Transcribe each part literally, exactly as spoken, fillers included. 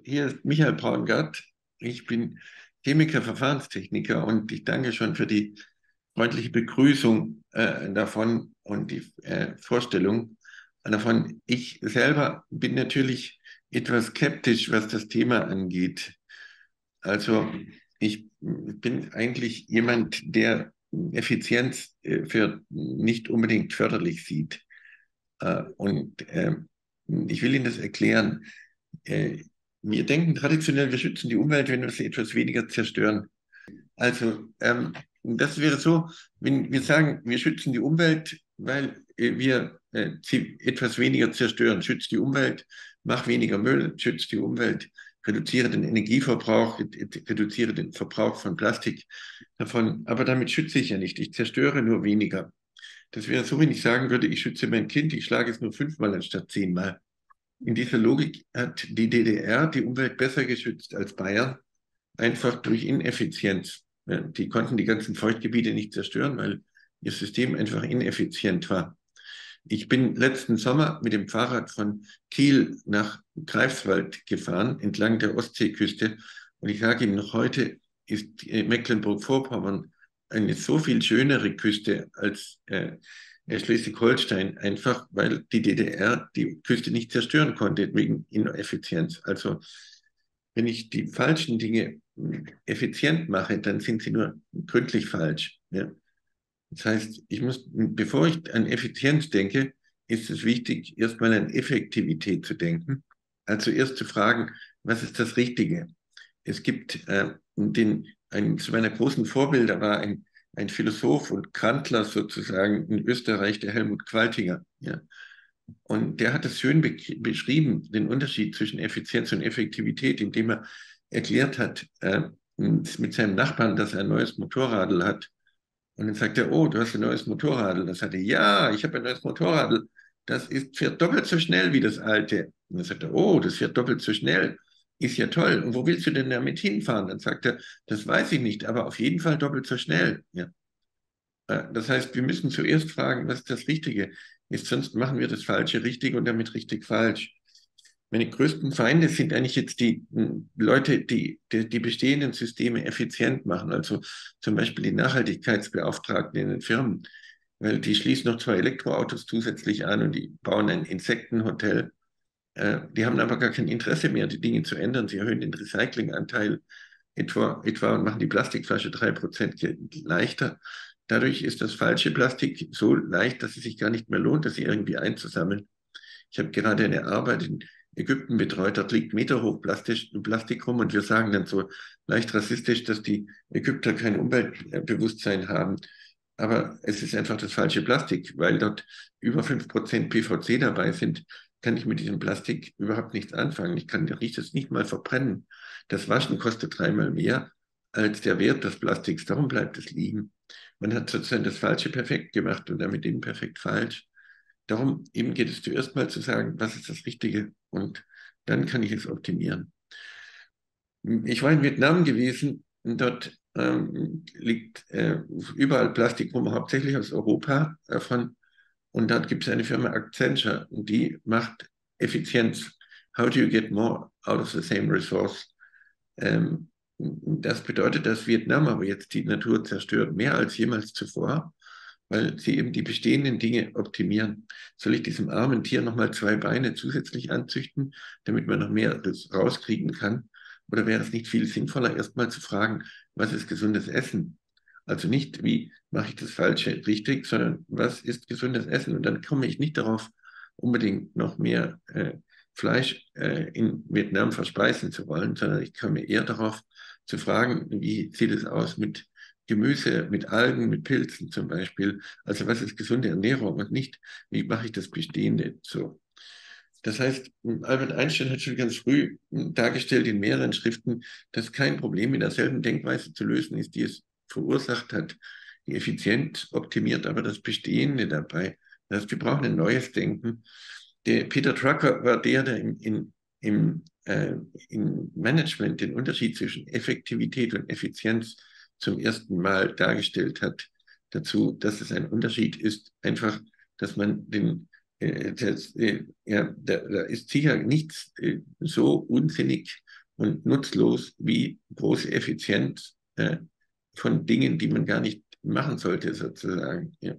Hier ist Michael Braungart. Ich bin Chemiker, Verfahrenstechniker und ich danke schon für die freundliche Begrüßung äh, davon und die äh, Vorstellung davon. Ich selber bin natürlich etwas skeptisch, was das Thema angeht. Also ich bin eigentlich jemand, der Effizienz äh, für nicht unbedingt förderlich sieht. Äh, und äh, ich will Ihnen das erklären. Äh, Wir denken traditionell, wir schützen die Umwelt, wenn wir sie etwas weniger zerstören. Also ähm, das wäre so, wenn wir sagen, wir schützen die Umwelt, weil äh, wir äh, sie etwas weniger zerstören. Schützt die Umwelt, mach weniger Müll, schützt die Umwelt, reduziere den Energieverbrauch, reduziere den Verbrauch von Plastik davon. Aber damit schütze ich ja nicht. Ich zerstöre nur weniger. Das wäre so, wenn ich sagen würde, ich schütze mein Kind, ich schlage es nur fünfmal anstatt zehnmal. In dieser Logik hat die D D R die Umwelt besser geschützt als Bayern, einfach durch Ineffizienz. Ja, die konnten die ganzen Feuchtgebiete nicht zerstören, weil ihr System einfach ineffizient war. Ich bin letzten Sommer mit dem Fahrrad von Kiel nach Greifswald gefahren, entlang der Ostseeküste. Und ich sage Ihnen, noch heute ist Mecklenburg-Vorpommern eine so viel schönere Küste als äh, Schleswig-Holstein, einfach weil die D D R die Küste nicht zerstören konnte wegen Ineffizienz. Also wenn ich die falschen Dinge effizient mache, dann sind sie nur gründlich falsch. Ja. Das heißt, ich muss, bevor ich an Effizienz denke, ist es wichtig, erstmal an Effektivität zu denken. Also erst zu fragen, was ist das Richtige? Es gibt äh, den, ein, zu meiner großen Vorbilder war ein, ein Philosoph und Grandler sozusagen in Österreich, der Helmut Qualtinger. Ja. Und der hat es schön be beschrieben, den Unterschied zwischen Effizienz und Effektivität, indem er erklärt hat, äh, mit seinem Nachbarn, dass er ein neues Motorradl hat. Und dann sagt er, oh, du hast ein neues Motorradl. Dann sagt er, ja, ich habe ein neues Motorradl. Das ist, fährt doppelt so schnell wie das alte. Und dann sagt er, oh, das fährt doppelt so schnell. Ist ja toll. Und wo willst du denn damit hinfahren? Dann sagt er, das weiß ich nicht, aber auf jeden Fall doppelt so schnell. Ja. Das heißt, wir müssen zuerst fragen, was das Richtige ist, sonst machen wir das Falsche richtig und damit richtig falsch. Meine größten Feinde sind eigentlich jetzt die Leute, die, die die bestehenden Systeme effizient machen, also zum Beispiel die Nachhaltigkeitsbeauftragten in den Firmen, weil die schließen noch zwei Elektroautos zusätzlich an und die bauen ein Insektenhotel. Äh, die haben aber gar kein Interesse mehr, die Dinge zu ändern. Sie erhöhen den Recyclinganteil etwa, etwa und machen die Plastikflasche drei Prozent leichter. Dadurch ist das falsche Plastik so leicht, dass es sich gar nicht mehr lohnt, das irgendwie einzusammeln. Ich habe gerade eine Arbeit in Ägypten betreut, dort liegt meterhoch Plastik, Plastik rum und wir sagen dann so leicht rassistisch, dass die Ägypter kein Umweltbewusstsein haben. Aber es ist einfach das falsche Plastik, weil dort über fünf Prozent P V C dabei sind, kann ich mit diesem Plastik überhaupt nichts anfangen. Ich kann das nicht mal verbrennen. Das Waschen kostet dreimal mehr als der Wert des Plastiks. Darum bleibt es liegen. Man hat sozusagen das Falsche perfekt gemacht und damit eben perfekt falsch. Darum eben geht es zuerst mal zu sagen, was ist das Richtige und dann kann ich es optimieren. Ich war in Vietnam gewesen und dort ähm, liegt äh, überall Plastik rum, hauptsächlich aus Europa davon. Und dort gibt es eine Firma Accenture, die macht Effizienz. How do you get more out of the same resource? Ähm, das bedeutet, dass Vietnam aber jetzt die Natur zerstört, mehr als jemals zuvor, weil sie eben die bestehenden Dinge optimieren. Soll ich diesem armen Tier nochmal zwei Beine zusätzlich anzüchten, damit man noch mehr rauskriegen kann? Oder wäre es nicht viel sinnvoller, erstmal zu fragen, was ist gesundes Essen? Also nicht, wie mache ich das Falsche richtig, sondern was ist gesundes Essen? Und dann komme ich nicht darauf, unbedingt noch mehr äh, Fleisch äh, in Vietnam verspeisen zu wollen, sondern ich komme eher darauf zu fragen, wie sieht es aus mit Gemüse, mit Algen, mit Pilzen zum Beispiel. Also was ist gesunde Ernährung und nicht, wie mache ich das Bestehende so. Das heißt, Albert Einstein hat schon ganz früh dargestellt in mehreren Schriften, dass kein Problem mit derselben Denkweise zu lösen ist, die es verursacht hat, die effizient optimiert, aber das Bestehende dabei. Das heißt, wir brauchen ein neues Denken. Der Peter Drucker war der, der im, in, im, äh, im Management den Unterschied zwischen Effektivität und Effizienz zum ersten Mal dargestellt hat. Dazu, dass es ein Unterschied ist, einfach, dass man den äh, das, äh, ja, da, da ist sicher nichts äh, so unsinnig und nutzlos wie große Effizienz äh, von Dingen, die man gar nicht machen sollte, sozusagen. Ja.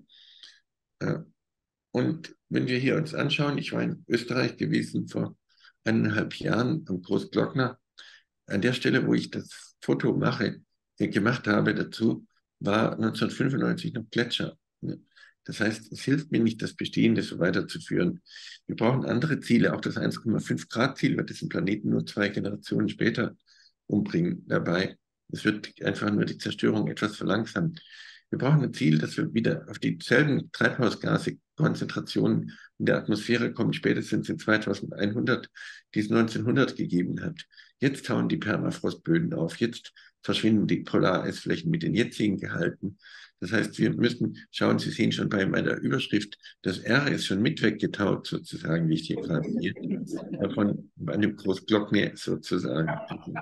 Äh, und wenn wir hier uns anschauen, ich war in Österreich gewesen vor eineinhalb Jahren am Großglockner. An der Stelle, wo ich das Foto mache, äh, gemacht habe dazu, war neunzehnhundertfünfundneunzig noch Gletscher. Das heißt, es hilft mir nicht, das Bestehende so weiterzuführen. Wir brauchen andere Ziele. Auch das eins Komma fünf Grad Ziel wird diesen Planeten nur zwei Generationen später umbringen dabei. Es wird einfach nur die Zerstörung etwas verlangsamen. Wir brauchen ein Ziel, dass wir wieder auf dieselben Treibhausgaskonzentrationen in der Atmosphäre kommen, spätestens in zweitausendeinhundert, die es neunzehnhundert gegeben hat. Jetzt tauen die Permafrostböden auf, jetzt verschwinden die Polareisflächen mit den jetzigen Gehalten. Das heißt, wir müssen schauen, Sie sehen schon bei meiner Überschrift, das R ist schon mit weggetaut, sozusagen, wie ich hier gerade sehe, von einem Großglockner sozusagen.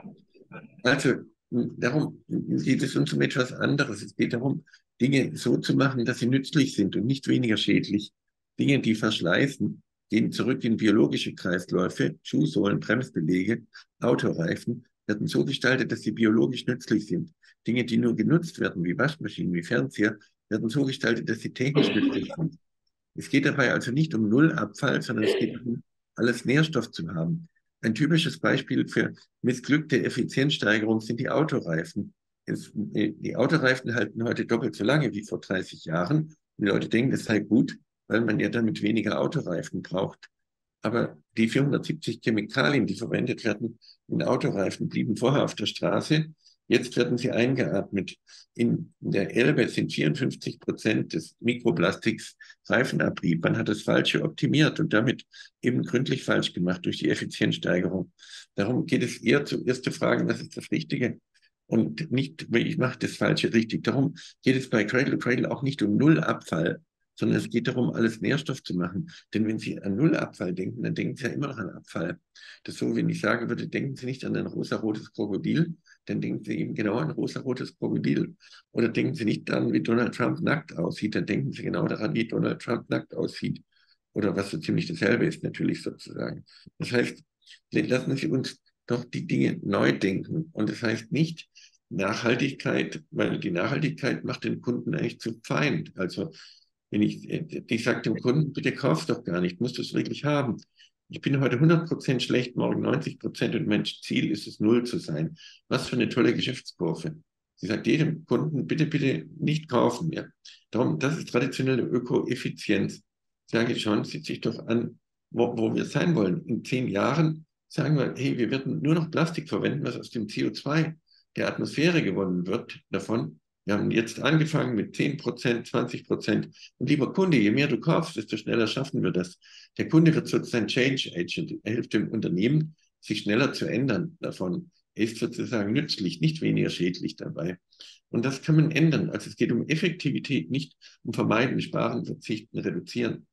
Also, darum geht es uns um etwas anderes. Es geht darum, Dinge so zu machen, dass sie nützlich sind und nicht weniger schädlich. Dinge, die verschleißen, gehen zurück in biologische Kreisläufe, Schuhsohlen, Bremsbeläge, Autoreifen, werden so gestaltet, dass sie biologisch nützlich sind. Dinge, die nur genutzt werden, wie Waschmaschinen, wie Fernseher, werden so gestaltet, dass sie technisch nützlich sind. Es geht dabei also nicht um Nullabfall, sondern es geht darum, alles Nährstoff zu haben. Ein typisches Beispiel für missglückte Effizienzsteigerung sind die Autoreifen. Es, die Autoreifen halten heute doppelt so lange wie vor dreißig Jahren. Die Leute denken, das sei gut, weil man ja damit weniger Autoreifen braucht. Aber die vierhundertsiebzig Chemikalien, die verwendet werden in Autoreifen, blieben vorher auf der Straße. Jetzt werden sie eingeatmet. In der Elbe sind vierundfünfzig Prozent des Mikroplastiks Reifenabrieb. Man hat das Falsche optimiert und damit eben gründlich falsch gemacht durch die Effizienzsteigerung. Darum geht es eher zuerst zu fragen, was ist das Richtige? Und nicht, ich mache das Falsche richtig. Darum geht es bei Cradle to Cradle auch nicht um Nullabfall, sondern es geht darum, alles Nährstoff zu machen. Denn wenn Sie an Nullabfall denken, dann denken Sie ja immer noch an Abfall. Das ist so, wenn ich sagen würde, denken Sie nicht an ein rosarotes Krokodil, dann denken Sie eben genau an ein rosarotes Krokodil. Oder denken Sie nicht daran, wie Donald Trump nackt aussieht, dann denken Sie genau daran, wie Donald Trump nackt aussieht. Oder was so ziemlich dasselbe ist, natürlich sozusagen. Das heißt, lassen Sie uns doch die Dinge neu denken. Und das heißt nicht Nachhaltigkeit, weil die Nachhaltigkeit macht den Kunden eigentlich zu Feind. Also wenn ich, ich sage dem Kunden, bitte kauf doch gar nicht, musst du es wirklich haben. Ich bin heute hundert Prozent schlecht, morgen neunzig Prozent und mein Ziel ist es, null zu sein. Was für eine tolle Geschäftskurve. Sie sagt jedem Kunden, bitte, bitte nicht kaufen. Ja. Darum, das ist traditionelle Ökoeffizienz. Sage schon, sieht sich doch an, wo, wo wir sein wollen. In zehn Jahren sagen wir, hey, wir werden nur noch Plastik verwenden, was aus dem C O zwei der Atmosphäre gewonnen wird davon. Wir haben jetzt angefangen mit zehn Prozent, zwanzig Prozent. Und lieber Kunde, je mehr du kaufst, desto schneller schaffen wir das. Der Kunde wird sozusagen Change Agent. Er hilft dem Unternehmen, sich schneller zu ändern davon. Er ist sozusagen nützlich, nicht weniger schädlich dabei. Und das kann man ändern. Also es geht um Effektivität, nicht um Vermeiden, Sparen, Verzichten, Reduzieren.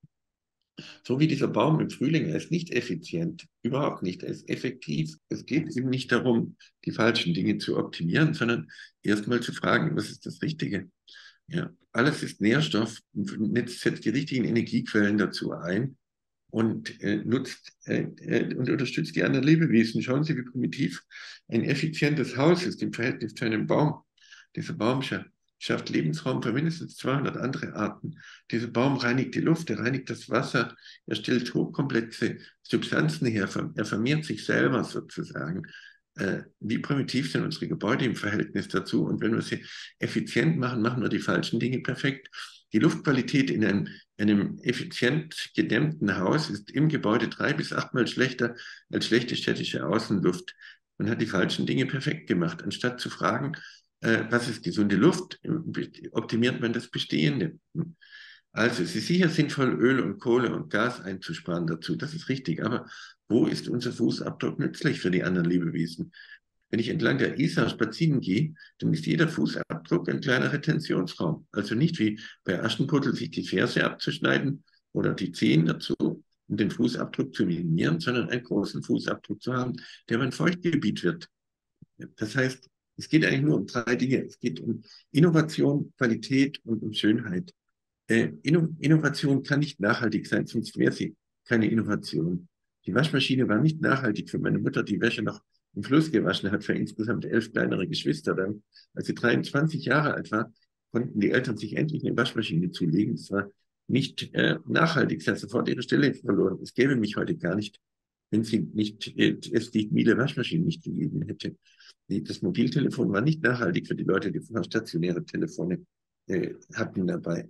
So wie dieser Baum im Frühling, er ist nicht effizient, überhaupt nicht, er ist effektiv. Es geht eben nicht darum, die falschen Dinge zu optimieren, sondern erstmal zu fragen, was ist das Richtige? Ja, alles ist Nährstoff, jetzt setzt die richtigen Energiequellen dazu ein und äh, nutzt äh, äh, und unterstützt die anderen Lebewesen. Schauen Sie, wie primitiv ein effizientes Haus ist im Verhältnis zu einem Baum. Dieser Baum schafft, schafft Lebensraum für mindestens zweihundert andere Arten. Dieser Baum reinigt die Luft, er reinigt das Wasser, er stellt hochkomplexe Substanzen her, er vermehrt sich selber sozusagen. Äh, wie primitiv sind unsere Gebäude im Verhältnis dazu? Und wenn wir sie effizient machen, machen wir die falschen Dinge perfekt. Die Luftqualität in einem, einem effizient gedämmten Haus ist im Gebäude drei bis achtmal schlechter als schlechte städtische Außenluft. Man hat die falschen Dinge perfekt gemacht. Anstatt zu fragen, äh, was ist gesunde Luft, optimiert man das Bestehende. Also es ist sicher sinnvoll, Öl und Kohle und Gas einzusparen dazu. Das ist richtig. Aber wo ist unser Fußabdruck nützlich für die anderen Lebewesen? Wenn ich entlang der Isar spazieren gehe, dann ist jeder Fußabdruck ein kleiner Retentionsraum. Also nicht wie bei Aschenputtel sich die Ferse abzuschneiden oder die Zehen dazu, um den Fußabdruck zu minimieren, sondern einen großen Fußabdruck zu haben, der ein Feuchtgebiet wird. Das heißt, es geht eigentlich nur um drei Dinge. Es geht um Innovation, Qualität und um Schönheit. Äh, Inno Innovation kann nicht nachhaltig sein, sonst wäre sie keine Innovation. Die Waschmaschine war nicht nachhaltig für meine Mutter, die Wäsche noch im Fluss gewaschen hat für insgesamt elf kleinere Geschwister. Dann, als sie dreiundzwanzig Jahre alt war, konnten die Eltern sich endlich eine Waschmaschine zulegen. Das war nicht äh, nachhaltig. Sie hat sofort ihre Stelle verloren. Es gäbe mich heute gar nicht, wenn sie nicht, äh, es die mobile Waschmaschine nicht gegeben hätte. Die, das Mobiltelefon war nicht nachhaltig für die Leute, die vorher stationäre Telefone äh, hatten dabei.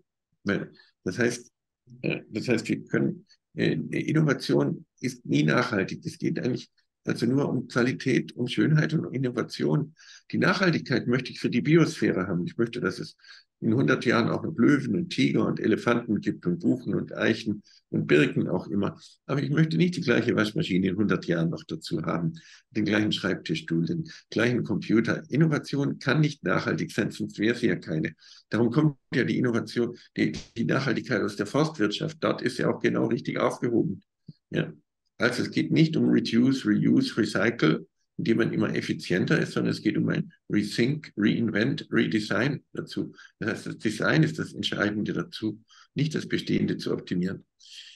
Das heißt, äh, das heißt, wir können, äh, Innovation ist nie nachhaltig. Es geht eigentlich also nur um Qualität, um Schönheit und um Innovation. Die Nachhaltigkeit möchte ich für die Biosphäre haben. Ich möchte, dass es in hundert Jahren auch noch Löwen und Tiger und Elefanten gibt und Buchen und Eichen und Birken auch immer. Aber ich möchte nicht die gleiche Waschmaschine in hundert Jahren noch dazu haben, den gleichen Schreibtischstuhl, den gleichen Computer. Innovation kann nicht nachhaltig sein, sonst wäre sie ja keine. Darum kommt ja die Innovation, die, die Nachhaltigkeit aus der Forstwirtschaft. Dort ist ja auch genau richtig aufgehoben. Ja. Also es geht nicht um Reduce, Reuse, Recycle, indem man immer effizienter ist, sondern es geht um ein Rethink, Reinvent, Redesign dazu. Das heißt, das Design ist das Entscheidende dazu, nicht das Bestehende zu optimieren.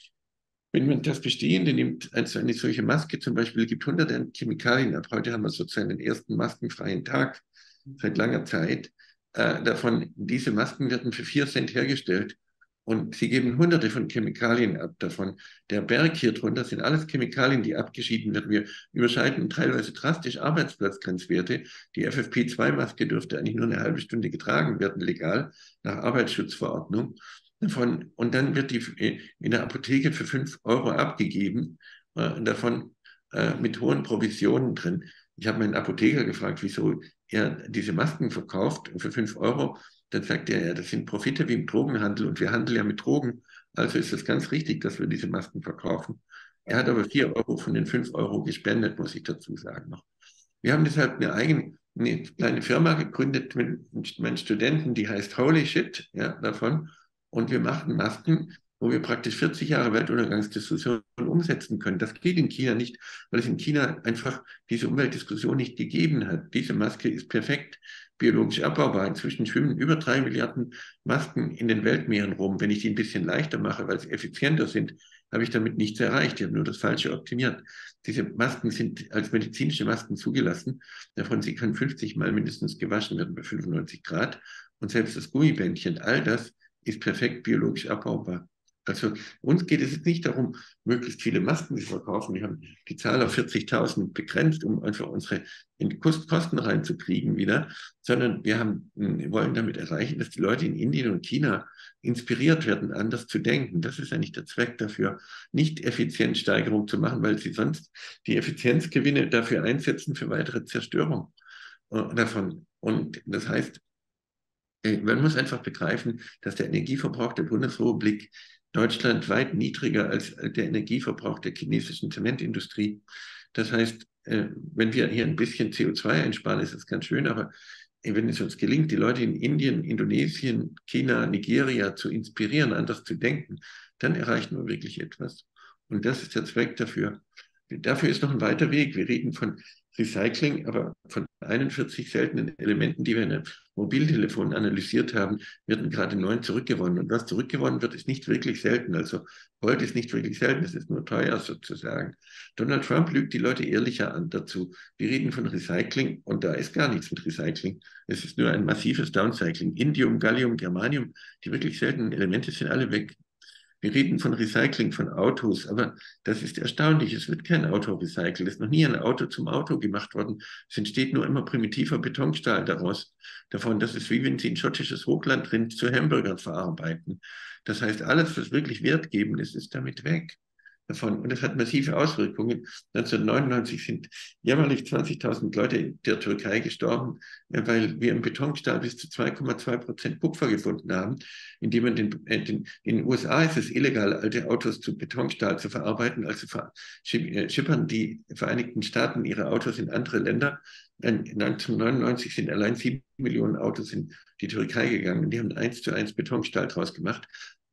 Wenn man das Bestehende nimmt, also eine solche Maske zum Beispiel, gibt hunderte Chemikalien ab. Heute haben wir sozusagen den ersten maskenfreien Tag seit langer Zeit. Äh, davon, diese Masken werden für vier Cent hergestellt. Und sie geben hunderte von Chemikalien ab davon. Der Berg hier drunter sind alles Chemikalien, die abgeschieden werden. Wir überschreiten teilweise drastisch Arbeitsplatzgrenzwerte. Die F F P zwei Maske dürfte eigentlich nur eine halbe Stunde getragen werden, legal, nach Arbeitsschutzverordnung. Davon, und dann wird die in der Apotheke für fünf Euro abgegeben, äh, davon äh, mit hohen Provisionen drin. Ich habe meinen Apotheker gefragt, wieso er diese Masken verkauft für fünf Euro. Dann sagt er, ja, das sind Profite wie im Drogenhandel und wir handeln ja mit Drogen. Also ist es ganz richtig, dass wir diese Masken verkaufen. Er hat aber vier Euro von den fünf Euro gespendet, muss ich dazu sagen noch. Wir haben deshalb eine eigene eine kleine Firma gegründet mit meinen Studenten, die heißt Holy Shit, ja, davon. Und wir machen Masken, wo wir praktisch vierzig Jahre Weltuntergangsdiskussion umsetzen können. Das geht in China nicht, weil es in China einfach diese Umweltdiskussion nicht gegeben hat. Diese Maske ist perfekt biologisch abbaubar. Inzwischen schwimmen über drei Milliarden Masken in den Weltmeeren rum. Wenn ich die ein bisschen leichter mache, weil sie effizienter sind, habe ich damit nichts erreicht. Ich habe nur das Falsche optimiert. Diese Masken sind als medizinische Masken zugelassen. Davon sie können fünfzig Mal mindestens gewaschen werden bei fünfundneunzig Grad. Und selbst das Gummibändchen, all das ist perfekt biologisch abbaubar. Also uns geht es jetzt nicht darum, möglichst viele Masken zu verkaufen. Wir haben die Zahl auf vierzigtausend begrenzt, um einfach unsere Kosten reinzukriegen wieder, sondern wir haben, wir wollen damit erreichen, dass die Leute in Indien und China inspiriert werden, anders zu denken. Das ist eigentlich der Zweck dafür, nicht Effizienzsteigerung zu machen, weil sie sonst die Effizienzgewinne dafür einsetzen für weitere Zerstörung davon. Und das heißt, man muss einfach begreifen, dass der Energieverbrauch der Bundesrepublik Deutschland weit niedriger als der Energieverbrauch der chinesischen Zementindustrie. Das heißt, wenn wir hier ein bisschen C O zwei einsparen, ist das ganz schön, aber wenn es uns gelingt, die Leute in Indien, Indonesien, China, Nigeria zu inspirieren, anders zu denken, dann erreichen wir wirklich etwas. Und das ist der Zweck dafür. Dafür ist noch ein weiter Weg. Wir reden von Recycling, aber von einundvierzig seltenen Elementen, die wir in einem Mobiltelefon analysiert haben, werden gerade neun zurückgewonnen. Und was zurückgewonnen wird, ist nicht wirklich selten. Also Gold ist nicht wirklich selten, es ist nur teuer sozusagen. Donald Trump lügt die Leute ehrlicher an dazu. Wir reden von Recycling und da ist gar nichts mit Recycling. Es ist nur ein massives Downcycling. Indium, Gallium, Germanium, die wirklich seltenen Elemente sind alle weg. Wir reden von Recycling von Autos, aber das ist erstaunlich. Es wird kein Auto recycelt. Es ist noch nie ein Auto zum Auto gemacht worden. Es entsteht nur immer primitiver Betonstahl daraus. Davon, das ist wie wenn Sie ein schottisches Hochlandrind zu Hamburgern verarbeiten. Das heißt, alles, was wirklich wertgebend ist, ist damit weg. Davon. Und das hat massive Auswirkungen. neunzehnhundertneunundneunzig sind jämmerlich zwanzigtausend Leute in der Türkei gestorben, weil wir im Betonstahl bis zu zwei Komma zwei Prozent Kupfer gefunden haben, indem man den, äh, den, in den U S A ist es illegal, alte Autos zu Betonstahl zu verarbeiten, also schippern die Vereinigten Staaten ihre Autos in andere Länder. neunzehnhundertneunundneunzig sind allein sieben Millionen Autos in die Türkei gegangen. Die haben eins zu eins Betonstahl draus gemacht.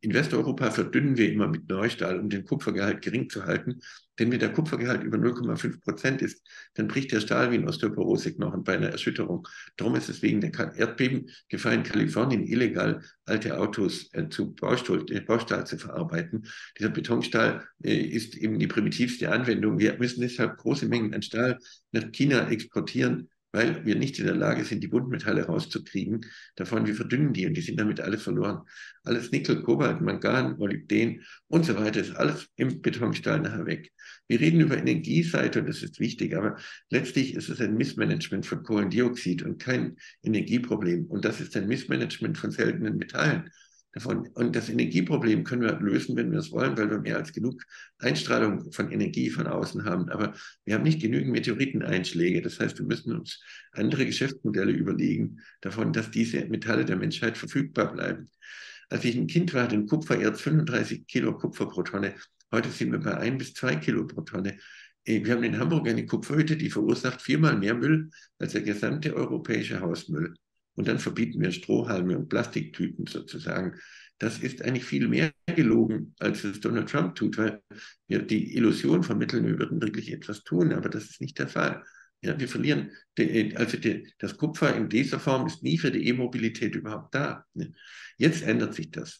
in Westeuropa verdünnen wir immer mit Neustahl, um den Kupfergehalt gering zu halten. Denn wenn der Kupfergehalt über null Komma fünf Prozent ist, dann bricht der Stahl wie ein Osteoporose-Knochen bei einer Erschütterung. Darum ist es wegen der Erdbebengefahr in Kalifornien illegal, alte Autos äh, zu Baustahl, äh, Baustahl zu verarbeiten. Dieser Betonstahl äh, ist eben die primitivste Anwendung. Wir müssen deshalb große Mengen an Stahl nach China exportieren, weil wir nicht in der Lage sind, die Buntmetalle rauszukriegen. Davon, wir verdünnen die und die sind damit alles verloren. Alles Nickel, Kobalt, Mangan, Molybden und so weiter ist alles im Betonstahl nachher weg. Wir reden über Energieseite und das ist wichtig, aber letztlich ist es ein Missmanagement von Kohlendioxid und kein Energieproblem. Und das ist ein Missmanagement von seltenen Metallen. Davon. Und das Energieproblem können wir lösen, wenn wir es wollen, weil wir mehr als genug Einstrahlung von Energie von außen haben. Aber wir haben nicht genügend Meteoriteneinschläge. Das heißt, wir müssen uns andere Geschäftsmodelle überlegen, davon, dass diese Metalle der Menschheit verfügbar bleiben. Als ich ein Kind war, hatte ein Kupfererz fünfunddreißig Kilo Kupfer pro Tonne. Heute sind wir bei ein bis zwei Kilo pro Tonne. Wir haben in Hamburg eine Kupferhütte, die verursacht viermal mehr Müll als der gesamte europäische Hausmüll. Und dann verbieten wir Strohhalme und Plastiktüten sozusagen. Das ist eigentlich viel mehr gelogen, als es Donald Trump tut, weil wir die Illusion vermitteln, wir würden wirklich etwas tun, aber das ist nicht der Fall. Ja, wir verlieren, also das Kupfer in dieser Form ist nie für die E-Mobilität überhaupt da. Jetzt ändert sich das.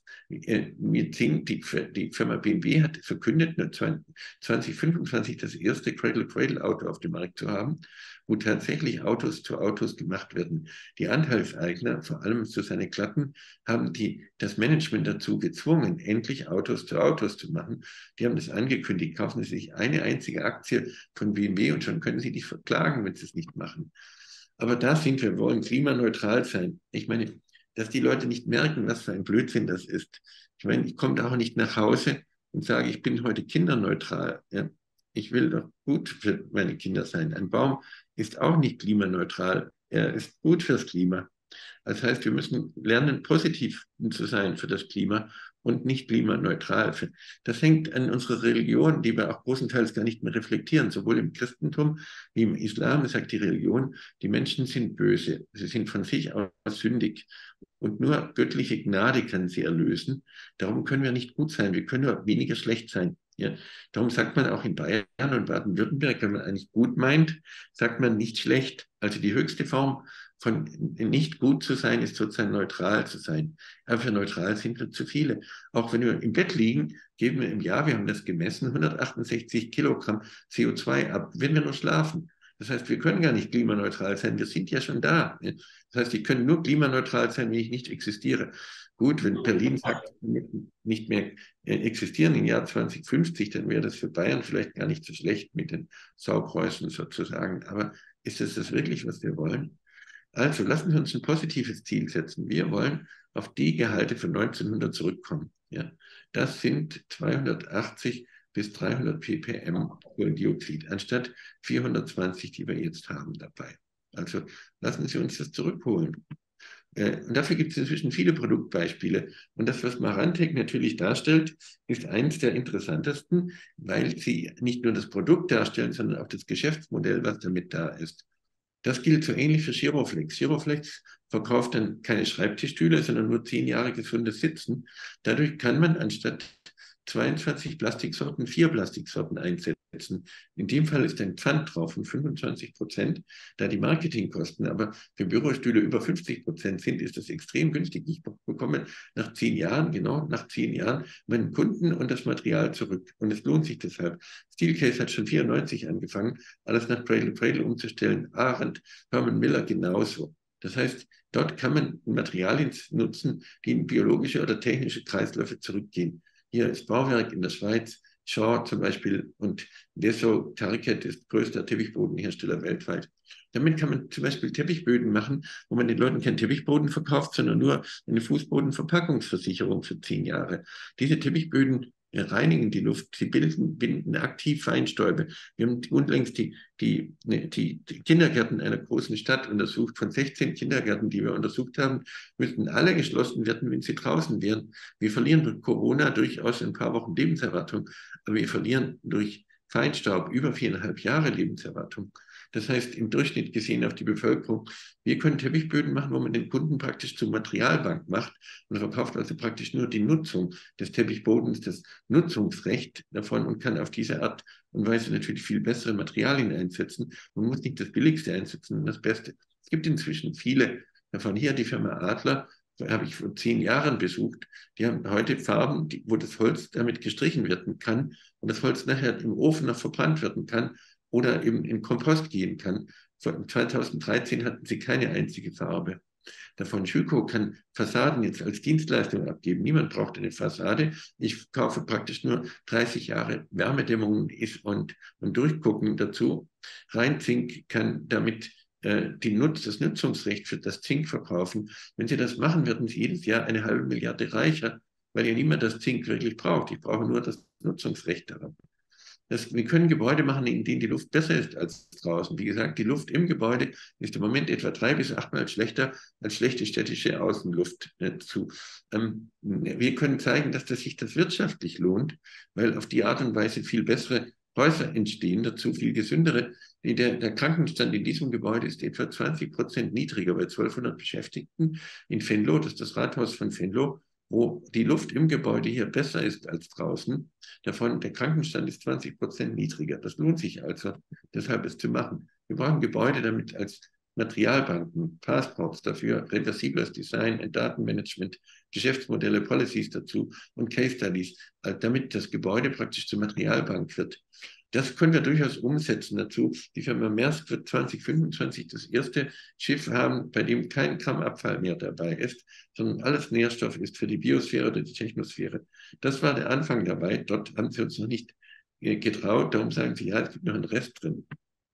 Wir sehen, die, die Firma B M W hat verkündet, zwanzig fünfundzwanzig das erste Cradle-to-Cradle-Auto auf dem Markt zu haben, wo tatsächlich Autos zu Autos gemacht werden. Die Anteilseigner, vor allem Susanne Klatten, haben die, das Management dazu gezwungen, endlich Autos zu Autos zu machen. Die haben das angekündigt, kaufen Sie sich eine einzige Aktie von B M W und schon können Sie dich verklagen, wenn Sie es nicht machen. Aber da sind wir, wollen klimaneutral sein. Ich meine, dass die Leute nicht merken, was für ein Blödsinn das ist. Ich meine, ich komme auch nicht nach Hause und sage, ich bin heute kinderneutral. Ja? Ich will doch gut für meine Kinder sein. Ein Baum ist auch nicht klimaneutral. Er ist gut fürs Klima. Das heißt, wir müssen lernen, positiv zu sein für das Klima und nicht klimaneutral. Das hängt an unserer Religion, die wir auch großenteils gar nicht mehr reflektieren. Sowohl im Christentum wie im Islam sagt die Religion, die Menschen sind böse. Sie sind von sich aus sündig. Und nur göttliche Gnade kann sie erlösen. Darum können wir nicht gut sein. Wir können nur weniger schlecht sein. Ja, darum sagt man auch in Bayern und Baden-Württemberg, wenn man eigentlich gut meint, sagt man nicht schlecht. Also die höchste Form von nicht gut zu sein, ist sozusagen neutral zu sein. Aber für neutral sind wir zu viele. Auch wenn wir im Bett liegen, geben wir im Jahr, wir haben das gemessen, hundertachtundsechzig Kilogramm C O zwei ab, wenn wir nur schlafen. Das heißt, wir können gar nicht klimaneutral sein, wir sind ja schon da. Das heißt, ich kann nur klimaneutral sein, wenn ich nicht existiere. Gut, wenn Berlin sagt, nicht mehr existieren im Jahr zwanzig fünfzig, dann wäre das für Bayern vielleicht gar nicht so schlecht mit den Saupreußen sozusagen. Aber ist das das wirklich, was wir wollen? Also lassen Sie uns ein positives Ziel setzen. Wir wollen auf die Gehalte von neunzehnhundert zurückkommen. Ja, das sind zweihundertachtzig bis dreihundert ppm Kohlendioxid anstatt vierhundertzwanzig, die wir jetzt haben dabei. Also lassen Sie uns das zurückholen. Und dafür gibt es inzwischen viele Produktbeispiele. Und das, was Marantec natürlich darstellt, ist eines der interessantesten, weil sie nicht nur das Produkt darstellen, sondern auch das Geschäftsmodell, was damit da ist. Das gilt so ähnlich für Giroflex. Giroflex verkauft dann keine Schreibtischstühle, sondern nur zehn Jahre gesundes Sitzen. Dadurch kann man anstatt zweiundzwanzig Plastiksorten vier Plastiksorten einsetzen. In dem Fall ist ein Pfand drauf von fünfundzwanzig Prozent, da die Marketingkosten aber für Bürostühle über fünfzig Prozent sind, ist das extrem günstig. Ich bekomme nach zehn Jahren, genau nach zehn Jahren, meinen Kunden und das Material zurück. Und es lohnt sich deshalb. Steelcase hat schon vierundneunzig angefangen, alles nach Cradle to Cradle umzustellen. Arendt, Herman Miller genauso. Das heißt, dort kann man Materialien nutzen, die in biologische oder technische Kreisläufe zurückgehen. Hier ist Bauwerk in der Schweiz, Shaw zum Beispiel und Deso Target ist größter Teppichbodenhersteller weltweit. Damit kann man zum Beispiel Teppichböden machen, wo man den Leuten keinen Teppichboden verkauft, sondern nur eine Fußbodenverpackungsversicherung für zehn Jahre. Diese Teppichböden reinigen die Luft, sie bilden, binden aktiv Feinstäube. Wir haben unlängst die, die, die, die Kindergärten einer großen Stadt untersucht. Von sechzehn Kindergärten, die wir untersucht haben, müssten alle geschlossen werden, wenn sie draußen wären. Wir verlieren durch Corona durchaus ein paar Wochen Lebenserwartung, aber wir verlieren durch Feinstaub über viereinhalb Jahre Lebenserwartung. Das heißt, im Durchschnitt gesehen auf die Bevölkerung, wir können Teppichböden machen, wo man den Kunden praktisch zur Materialbank macht und verkauft also praktisch nur die Nutzung des Teppichbodens, das Nutzungsrecht davon und kann auf diese Art und Weise natürlich viel bessere Materialien einsetzen. Man muss nicht das Billigste einsetzen, sondern das Beste. Es gibt inzwischen viele davon. Hier die Firma Adler, habe ich vor zehn Jahren besucht. Die haben heute Farben, die, wo das Holz damit gestrichen werden kann und das Holz nachher im Ofen noch verbrannt werden kann oder eben in Kompost gehen kann. zweitausenddreizehn hatten sie keine einzige Farbe davon. Schüco kann Fassaden jetzt als Dienstleistung abgeben. Niemand braucht eine Fassade. Ich kaufe praktisch nur dreißig Jahre Wärmedämmung und, und Durchgucken dazu. Rheinzink kann damit äh, die Nutz, das Nutzungsrecht für das Zink verkaufen. Wenn sie das machen, werden sie jedes Jahr eine halbe Milliarde reicher, weil ja niemand das Zink wirklich braucht. Ich brauche nur das Nutzungsrecht daran. Das, wir können Gebäude machen, in denen die Luft besser ist als draußen. Wie gesagt, die Luft im Gebäude ist im Moment etwa drei bis achtmal schlechter als schlechte städtische Außenluft äh, zu. Ähm, wir können zeigen, dass das sich das wirtschaftlich lohnt, weil auf die Art und Weise viel bessere Häuser entstehen, dazu viel gesündere. Der, der Krankenstand in diesem Gebäude ist etwa zwanzig Prozent niedriger bei zwölfhundert Beschäftigten in Venlo. Das ist das Rathaus von Venlo, wo die Luft im Gebäude hier besser ist als draußen. Davon, der Krankenstand ist zwanzig Prozent niedriger. Das lohnt sich also, deshalb es zu machen. Wir brauchen Gebäude damit als Materialbanken, Passports dafür, reversibles Design, ein Datenmanagement, Geschäftsmodelle, Policies dazu und Case Studies, damit das Gebäude praktisch zur Materialbank wird. Das können wir durchaus umsetzen dazu. Die Firma Maersk wird zwanzig fünfundzwanzig das erste Schiff haben, bei dem kein Gramm Abfall mehr dabei ist, sondern alles Nährstoff ist für die Biosphäre oder die Technosphäre. Das war der Anfang dabei. Dort haben sie uns noch nicht getraut. Darum sagen sie, ja, es gibt noch einen Rest drin.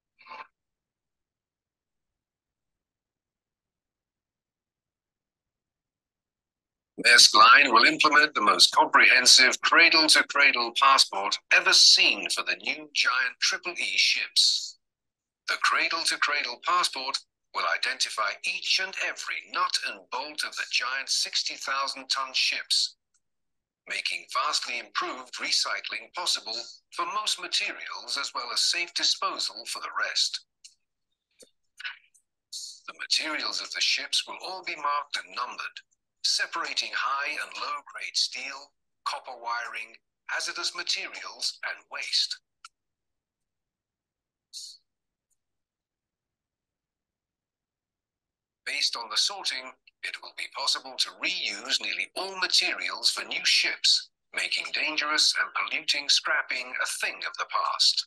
Maersk Line will implement the most comprehensive cradle-to-cradle passport ever seen for the new giant Triple E ships. The cradle-to-cradle passport will identify each and every nut and bolt of the giant sixty thousand ton ships, making vastly improved recycling possible for most materials as well as safe disposal for the rest. The materials of the ships will all be marked and numbered, separating high and low-grade steel, copper wiring, hazardous materials, and waste. Based on the sorting, it will be possible to reuse nearly all materials for new ships, making dangerous and polluting scrapping a thing of the past.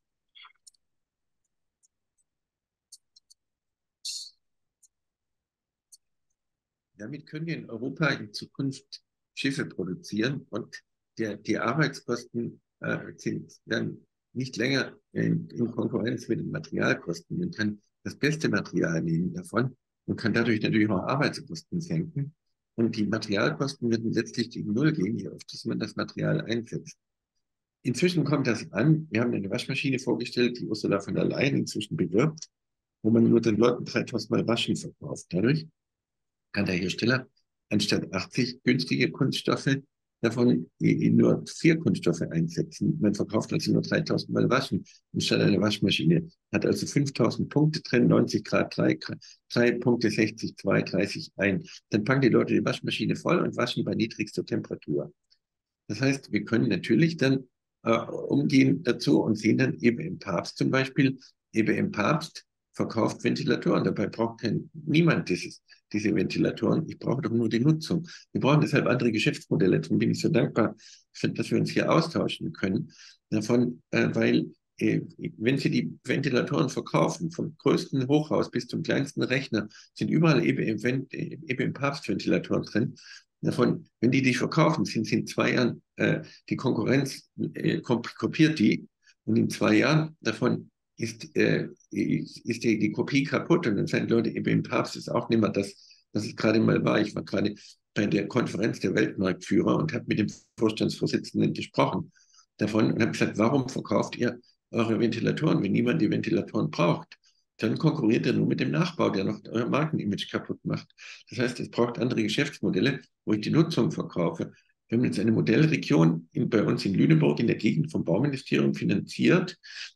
Damit können wir in Europa in Zukunft Schiffe produzieren und der, die Arbeitskosten äh, sind dann nicht länger in, in Konkurrenz mit den Materialkosten. Man kann das beste Material nehmen davon und kann dadurch natürlich auch Arbeitskosten senken. Und die Materialkosten werden letztlich gegen Null gehen, je öfter man das Material einsetzt. Inzwischen kommt das an. Wir haben eine Waschmaschine vorgestellt, die Ursula von der Leyen inzwischen bewirbt, wo man nur den Leuten dreitausend Mal Waschen verkauft. Dadurch kann der Hersteller anstatt achtzig günstige Kunststoffe davon nur vier Kunststoffe einsetzen. Man verkauft also nur dreitausend Mal Waschen anstatt einer Waschmaschine. Hat also fünftausend Punkte drin, neunzig Grad, drei, drei Punkte, sechzig, zwei, dreißig ein. Dann packen die Leute die Waschmaschine voll und waschen bei niedrigster Temperatur. Das heißt, wir können natürlich dann äh, umgehen dazu und sehen dann E B M Papst zum Beispiel. E B M Papst verkauft Ventilatoren. Dabei braucht kein, niemand dieses, diese Ventilatoren. Ich brauche doch nur die Nutzung. Wir brauchen deshalb andere Geschäftsmodelle. Darum bin ich so dankbar, dass wir uns hier austauschen können. Davon, äh, weil äh, wenn Sie die Ventilatoren verkaufen, vom größten Hochhaus bis zum kleinsten Rechner, sind überall E B M, E B M Papst-Ventilatoren drin. Davon, wenn die die verkaufen, sind sie in zwei Jahren, äh, die Konkurrenz äh, kopiert die und in zwei Jahren davon ist, äh, ist die, die Kopie kaputt und dann sagen Leute, E B M Papst ist auch nicht mehr das, was es gerade mal war. Ich war gerade bei der Konferenz der Weltmarktführer und habe mit dem Vorstandsvorsitzenden gesprochen davon und habe gesagt, warum verkauft ihr eure Ventilatoren, wenn niemand die Ventilatoren braucht? Dann konkurriert er nur mit dem Nachbau, der noch euer Markenimage kaputt macht. Das heißt, es braucht andere Geschäftsmodelle, wo ich die Nutzung verkaufe. Wir haben jetzt eine Modellregion in, bei uns in Lüneburg in der Gegend vom Bauministerium finanziert,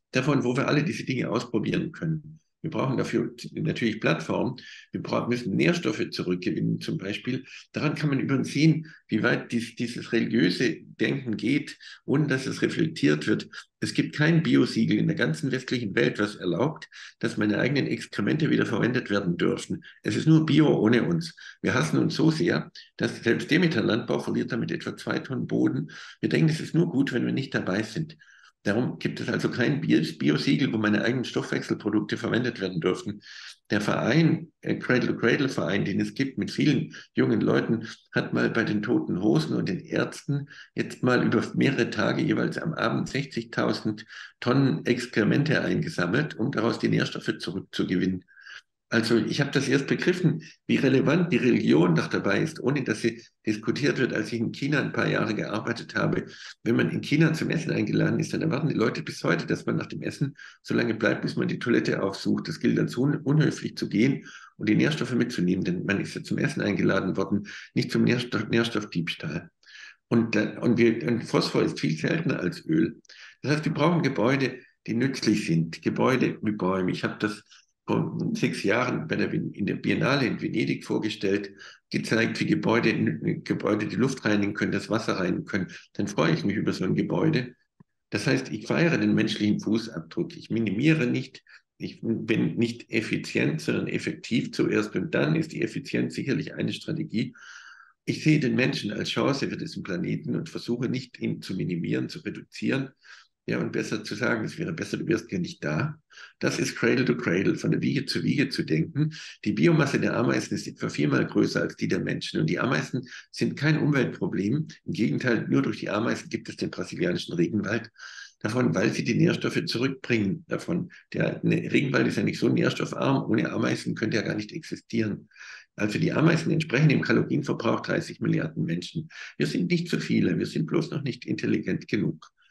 davon, wo wir alle diese Dinge ausprobieren können. Wir brauchen dafür natürlich Plattformen. Wir brauchen, müssen Nährstoffe zurückgewinnen zum Beispiel. Daran kann man übrigens sehen, wie weit dies, dieses religiöse Denken geht, ohne dass es reflektiert wird. Es gibt kein Biosiegel in der ganzen westlichen Welt, was erlaubt, dass meine eigenen Exkremente wieder verwendet werden dürfen. Es ist nur Bio ohne uns. Wir hassen uns so sehr, dass selbst Demeter Landbau verliert damit etwa zwei Tonnen Boden. Wir denken, es ist nur gut, wenn wir nicht dabei sind. Darum gibt es also kein Biosiegel, wo meine eigenen Stoffwechselprodukte verwendet werden dürfen. Der Verein, äh, Cradle-to-Cradle-Verein, den es gibt mit vielen jungen Leuten, hat mal bei den Toten Hosen und den Ärzten jetzt mal über mehrere Tage jeweils am Abend sechzigtausend Tonnen Exkremente eingesammelt, um daraus die Nährstoffe zurückzugewinnen. Also ich habe das erst begriffen, wie relevant die Religion noch dabei ist, ohne dass sie diskutiert wird, als ich in China ein paar Jahre gearbeitet habe. Wenn man in China zum Essen eingeladen ist, dann erwarten die Leute bis heute, dass man nach dem Essen so lange bleibt, bis man die Toilette aufsucht. Das gilt als un unhöflich zu gehen und die Nährstoffe mitzunehmen, denn man ist ja zum Essen eingeladen worden, nicht zum Nährstoff Nährstoffdiebstahl. Und, und, wir, und Phosphor ist viel seltener als Öl. Das heißt, wir brauchen Gebäude, die nützlich sind, Gebäude wie Bäume. Ich habe das vor sechs Jahren bei der, in der Biennale in Venedig vorgestellt, gezeigt, wie Gebäude, Gebäude die Luft reinigen können, das Wasser reinigen können. Dann freue ich mich über so ein Gebäude. Das heißt, ich feiere den menschlichen Fußabdruck. Ich minimiere nicht, ich bin nicht effizient, sondern effektiv zuerst und dann ist die Effizienz sicherlich eine Strategie. Ich sehe den Menschen als Chance für diesen Planeten und versuche nicht, ihn zu minimieren, zu reduzieren. Ja, und besser zu sagen, es wäre besser, du wärst ja nicht da. Das ist Cradle to Cradle, von der Wiege zu Wiege zu denken. Die Biomasse der Ameisen ist etwa viermal größer als die der Menschen. Und die Ameisen sind kein Umweltproblem. Im Gegenteil, nur durch die Ameisen gibt es den brasilianischen Regenwald. Davon, weil sie die Nährstoffe zurückbringen. Davon, der Regenwald ist ja nicht so nährstoffarm. Ohne Ameisen könnte er gar nicht existieren. Also die Ameisen entsprechen dem Kalorienverbrauch dreißig Milliarden Menschen. Wir sind nicht zu viele, wir sind bloß noch nicht intelligent genug.